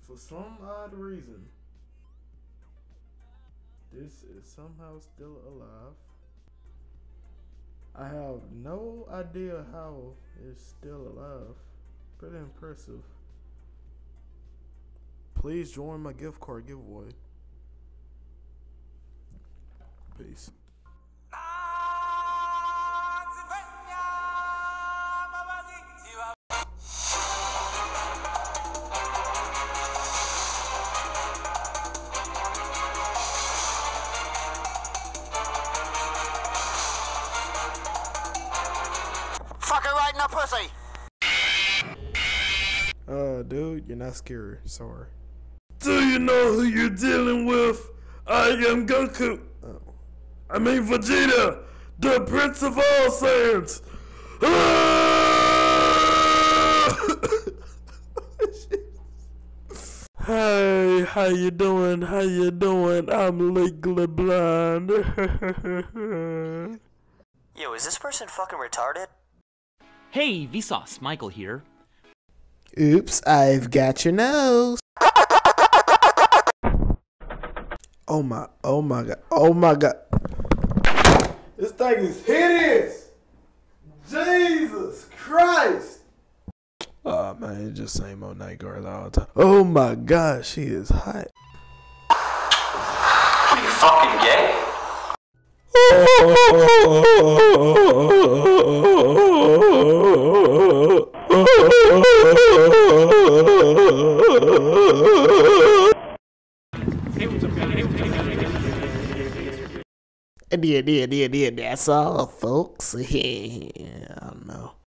For some odd reason, this is somehow still alive. I have no idea how it's still alive. Pretty impressive. Please join my gift card giveaway. Peace. Fuck her right in the pussy! Dude, you're not scary. Sorry. Do you know who you're dealing with? I am Goku. Oh. I mean Vegeta, the Prince of all Saiyans. Hey, how you doing? How you doing? I'm legally blind. Yo, is this person fucking retarded? Hey, Vsauce, Michael here. Oops, I've got your nose. Oh my god, oh my god. This thing is hideous. Jesus Christ. Oh man, it's just same old night guard all the time. Oh my god, she is hot. What are you fucking gay? Yeah, that's all, folks. I don't know.